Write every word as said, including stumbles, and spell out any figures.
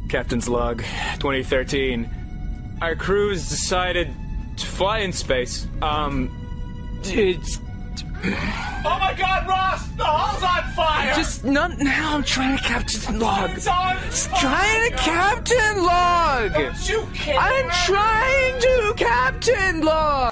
Captain's log, twenty thirteen. Our crews decided to fly in space. Um, it's... Oh my God, Ross! The hull's on fire! Just not now. I'm trying to captain log. It's on fire! Trying to captain log. Don't you care? I'm trying to captain log.